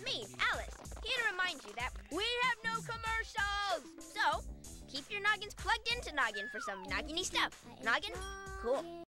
me, Alice, here to remind you that we have no commercials! So, keep your noggins plugged into Noggin for some noggin-y stuff. Noggin? Cool.